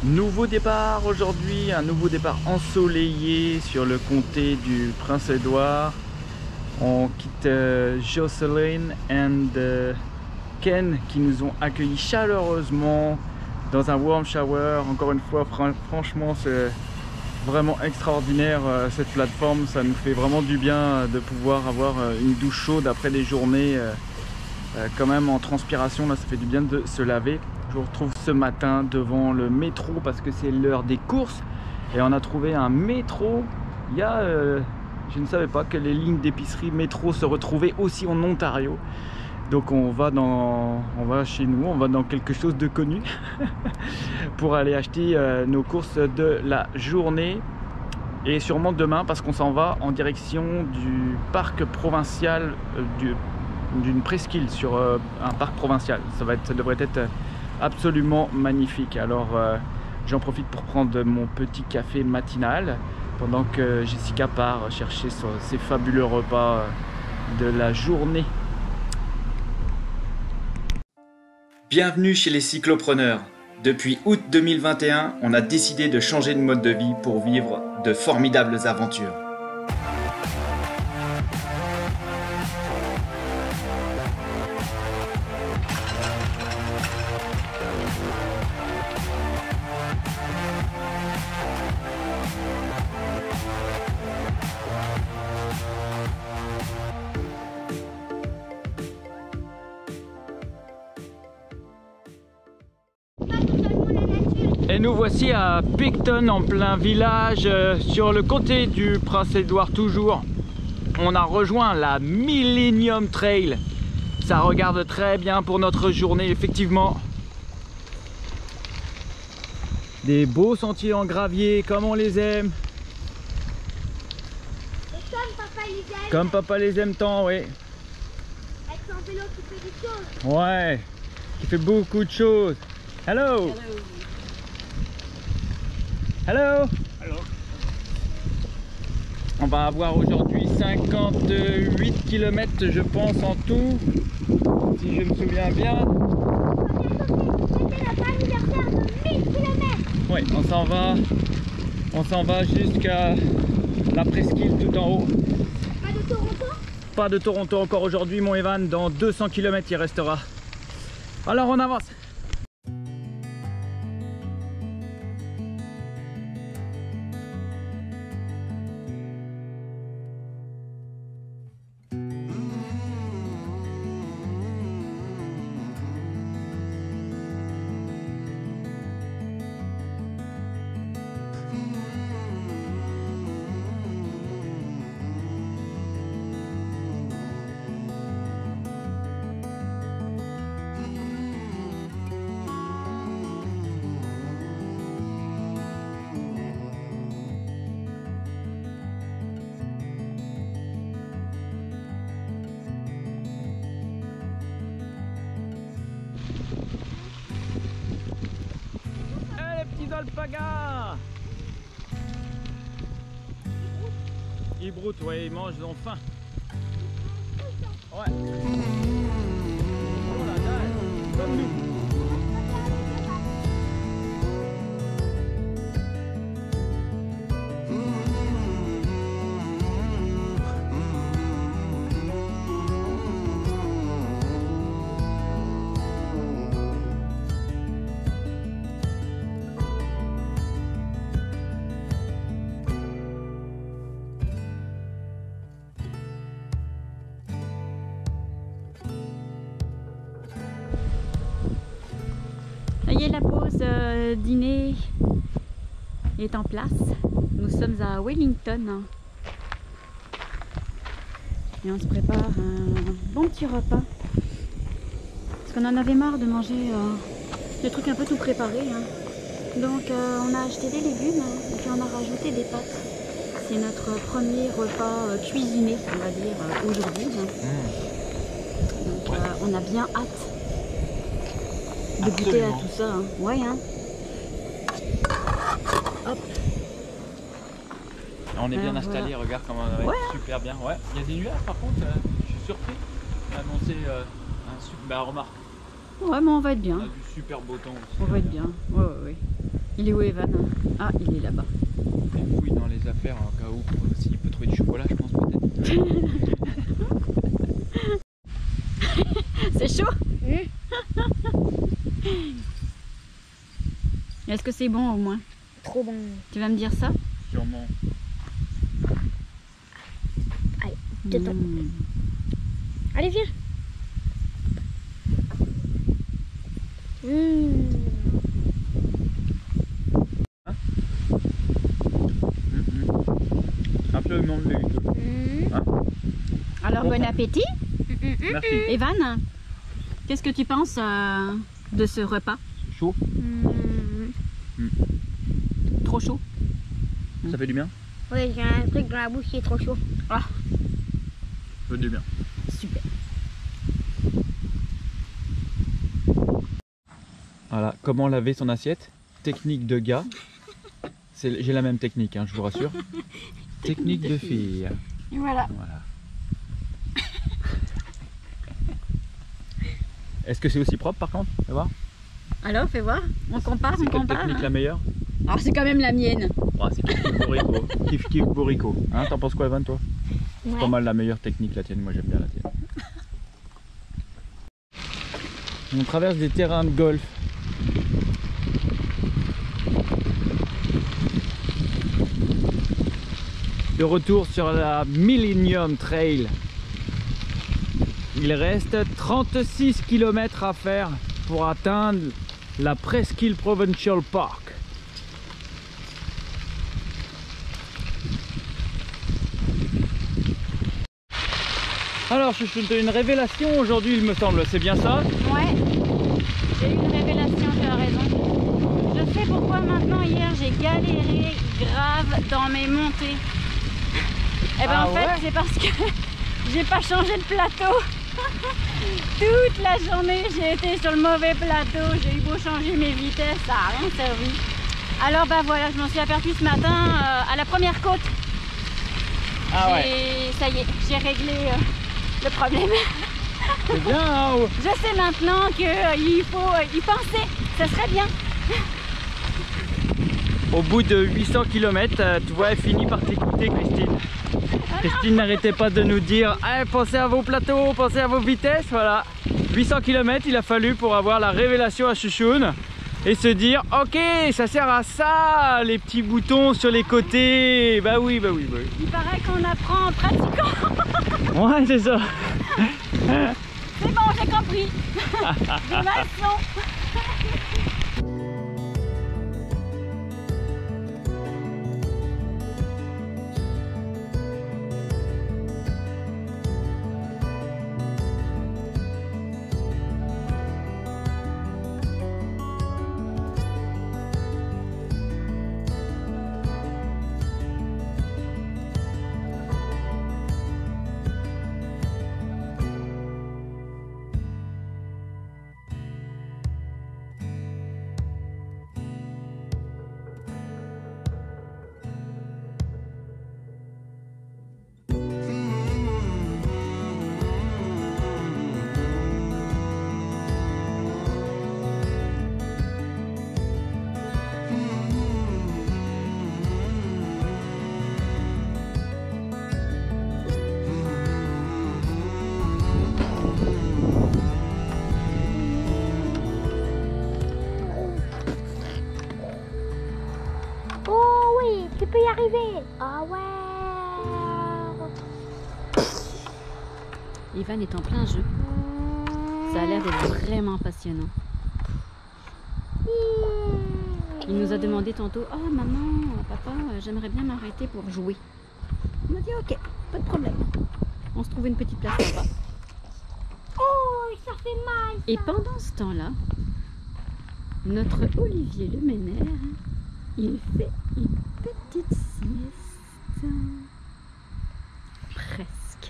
Nouveau départ aujourd'hui, un nouveau départ ensoleillé sur le comté du Prince-Édouard. On quitte Jocelyn et Ken qui nous ont accueillis chaleureusement dans un warm shower. Encore une fois, franchement, c'est vraiment extraordinaire cette plateforme. Ça nous fait vraiment du bien de pouvoir avoir une douche chaude après des journées quand même en transpiration. Là, ça fait du bien de se laver. Je vous retrouve ce matin devant le métro parce que c'est l'heure des courses et on a trouvé un métro. Il y a, je ne savais pas que les lignes d'épicerie métro se retrouvaient aussi en Ontario. Donc on va chez nous, on va dans quelque chose de connu pour aller acheter nos courses de la journée et sûrement demain parce qu'on s'en va en direction du parc provincial d'une presqu'île sur un parc provincial. Ça devrait être absolument magnifique. Alors j'en profite pour prendre mon petit café matinal pendant que Jessica part chercher ses fabuleux repas de la journée. Bienvenue chez les cyclopreneurs. Depuis août 2021, on a décidé de changer de mode de vie pour vivre de formidables aventures. Et nous voici à Picton, en plein village, sur le côté du Prince-Édouard toujours. On a rejoint la Millennium Trail. Ça regarde très bien pour notre journée, effectivement. Des beaux sentiers en gravier, comme on les aime. Et comme papa les aime. Comme papa les aime tant, oui. Avec son vélo qui fait des choses. Ouais, qui fait beaucoup de choses. Hello! Hello! Hello. On va avoir aujourd'hui 58 km je pense en tout, si je me souviens bien. C'était le anniversaire de 1000 km. Oui, on s'en va jusqu'à la presqu'île tout en haut. Pas de Toronto? Pas de Toronto encore aujourd'hui mon Evan, dans 200 km il restera. Alors on avance. Alpagas. Ils broutent, ouais, ils mangent, ils ont faim. Ouais. Oh la dalle, comme nous. Ça y est, la pause dîner est en place. Nous sommes à Wellington et on se prépare un bon petit repas parce qu'on en avait marre de manger des trucs un peu tout préparés. Donc on a acheté des légumes et puis on a rajouté des pâtes. C'est notre premier repas cuisiné, on va dire, aujourd'hui. Donc on a bien hâte de goûter à tout ça. Ouais, Hop. On est bien Alors, installé, voilà. regarde comment on va être super bien. Ouais, il y a des nuages par contre, je suis surpris. On a annoncé un super. Bah remarque, Ouais, mais on va être on bien. a du super beau temps aussi. On va être bien. Ouais. Il est où Evan? Ah, il est là-bas. Il fouille dans les affaires en cas où, s'il peut trouver du chocolat, je pense peut-être. C'est chaud? Est-ce que c'est bon au moins? Trop bon. Tu vas me dire ça? Sûrement. Allez, dedans. Mmh. Allez, viens. Un peu mangue. Alors bon appétit. Merci. Evan, qu'est-ce que tu penses de ce repas? Chaud. Trop chaud? Ça fait du bien? Ouais, j'ai un truc dans la bouche qui est trop chaud. Ça fait du bien. Super. Voilà, comment laver son assiette? Technique de gars. J'ai la même technique, hein, je vous rassure. Technique de fille. Et voilà. Voilà. Est-ce que c'est aussi propre par contre? Fais voir. Alors, fais voir. On compare, C'est on quelle compare. technique la meilleure? Alors, c'est quand même la mienne. Ouais, c'est kiff kiff bourrico. Kiff kiff bourrico. Hein, t'en penses quoi Evan toi? C'est pas mal la meilleure technique la tienne, moi j'aime bien la tienne. On traverse des terrains de golf. De retour sur la Millennium Trail. Il reste 36 km à faire pour atteindre la Presqu'île Provincial Park. Alors Chouchou, tu as une révélation aujourd'hui il me semble, c'est bien ça? Ouais, j'ai eu une révélation, tu as raison. Je sais pourquoi maintenant. Hier j'ai galéré grave dans mes montées. Et ben Ah en fait ouais? c'est parce que j'ai pas changé de plateau. Toute la journée j'ai été sur le mauvais plateau, j'ai eu beau changer mes vitesses, ça n'a rien servi. Alors bah voilà, je m'en suis aperçue ce matin à la première côte. Ah ouais. Ça y est, j'ai réglé le problème. C'est bien hein? Je sais maintenant qu'il faut y penser, ça serait bien. Au bout de 800 km, tu vois, elle finit par t'écouter Christine. Christine n'arrêtait pas de nous dire hey, pensez à vos plateaux, pensez à vos vitesses, voilà. 800 km il a fallu pour avoir la révélation à Chouchoun et se dire ok, ça sert à ça, les petits boutons sur les côtés. Bah oui, bah oui, bah oui. Il paraît qu'on apprend en pratiquant. Ouais, c'est ça. C'est bon, j'ai compris. J'ai ma leçon. Oh oui, tu peux y arriver. Ah ouais. Evan est en plein jeu. Ça a l'air d'être vraiment passionnant. Il nous a demandé tantôt, oh maman, papa, j'aimerais bien m'arrêter pour jouer. On a dit ok, pas de problème. On se trouve une petite place là-bas. Oh, ça fait mal. Et pendant ce temps-là, notre Olivier le Ménère, il fait une petite sieste. Presque.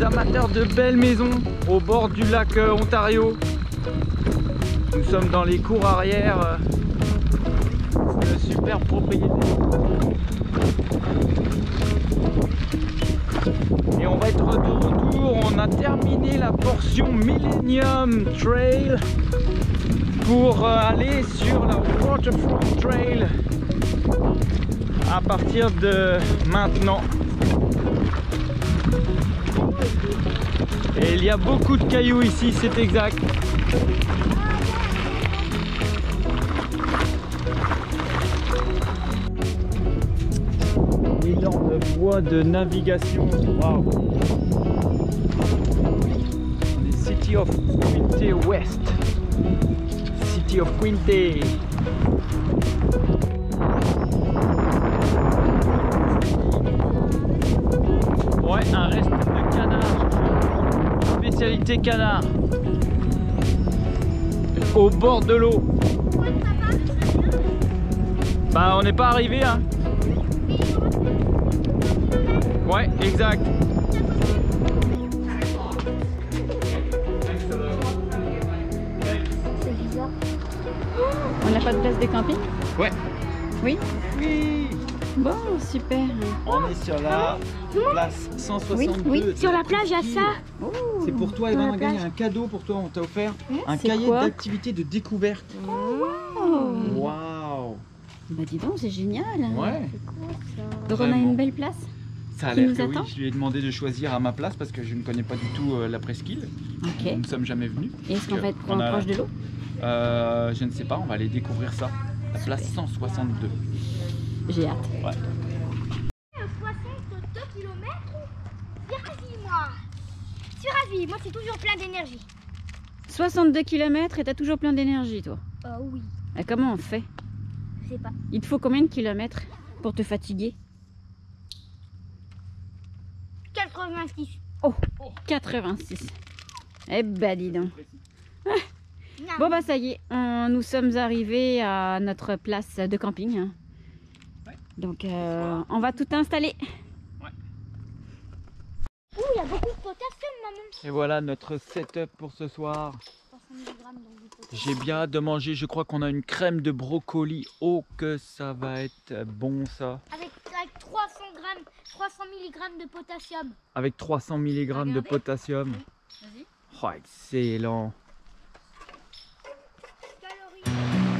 les amateurs de belles maisons au bord du lac Ontario. Nous sommes dans les cours arrière de super propriété. Et on va être de retour. On a terminé la portion Millennium Trail pour aller sur la Waterfront Trail à partir de maintenant. Et il y a beaucoup de cailloux ici, c'est exact. Élan de voie de navigation. Waouh! City of Quinte West. City of Quinte. Ouais, un reste de canard. Spécialité canard. Au bord de l'eau. Bah, on n'est pas arrivé, hein. Ouais, exact. C'est bizarre. On n'a pas de place de camping? Ouais. Oui. Oui. Bon, super. On est sur la place 162. Oui, de Sur la la plage, il y a presqu'île. ça. Oh, C'est pour toi, Dans Evan, la on a gagné plage. un cadeau pour toi. On t'a offert un C'est cahier quoi d'activités de découverte. Oh. Waouh. Bah dis donc, c'est génial. Ouais. C'est quoi ça? Donc on a Vraiment. une belle place. Ça a Qui l'air nous que oui. attend. Je lui ai demandé de choisir à ma place parce que je ne connais pas du tout la presqu'île. Ok. Nous ne sommes jamais venus. Et est-ce qu'on va être On a- proche de l'eau? Je ne sais pas. On va aller découvrir ça. La place 162. J'ai hâte. Ouais. 62 km. C'est ravi, moi. Je suis ravie. Moi, c'est toujours plein d'énergie. 62 km et t'as toujours plein d'énergie, toi. Oui. Et comment on fait? Je sais pas. Il te faut combien de kilomètres pour te fatiguer? 86. Oh, 86. Eh ben dis donc. Non. Bon bah ça y est, nous sommes arrivés à notre place de camping. Hein. Ouais. Donc on va tout installer. Ouh, il y a beaucoup de potassium, maman. Et voilà notre setup pour ce soir. 300 mg dans du potassium. J'ai bien hâte de manger. Je crois qu'on a une crème de brocoli. Oh que ça va être bon ça. Avec 300 mg de potassium. Avec 300 mg de Regardez. potassium. Vas-y. Oh, excellent. Calories.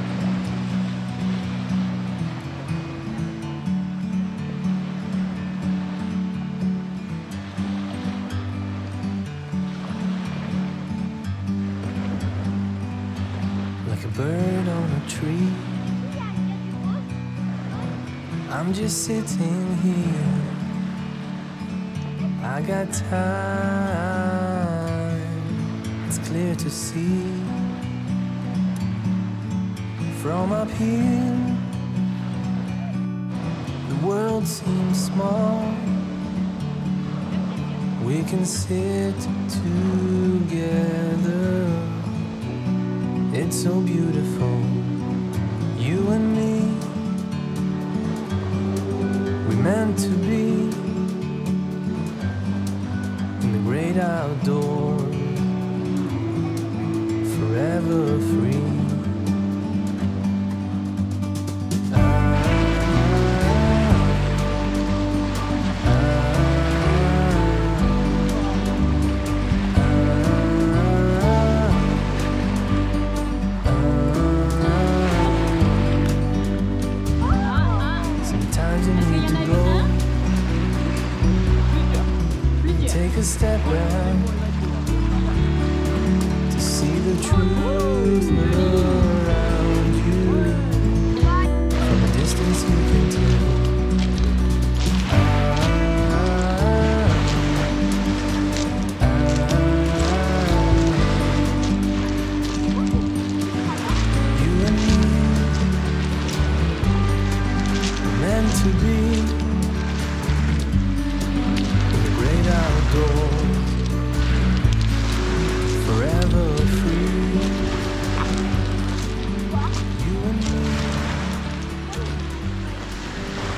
Like a bird on a tree, I'm just sitting here. I got time, it's clear to see. From up here, the world seems small. We can sit together. It's so beautiful, you and me. We meant to be in the great outdoors, forever free. Sometimes you need to go, take a step back to see the truth around you. From a distance you can tell. You and me meant to be in the great outdoors, forever free. You and me.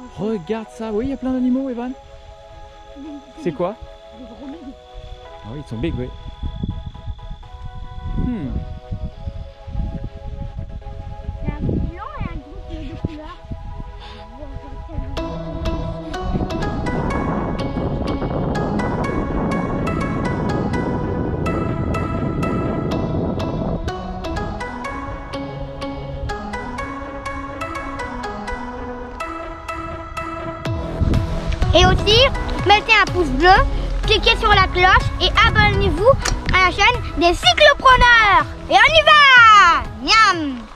Regarde ça, oui, il y a plein d'animaux, Evan. C'est quoi? Des gros bébés. Ah oui, ils sont big, oui. Il y a un groupe blanc et un groupe de couleurs. Et aussi, mettez un pouce bleu, cliquez sur la cloche et abonnez-vous à la chaîne des cyclopreneurs. Et on y va! Miam!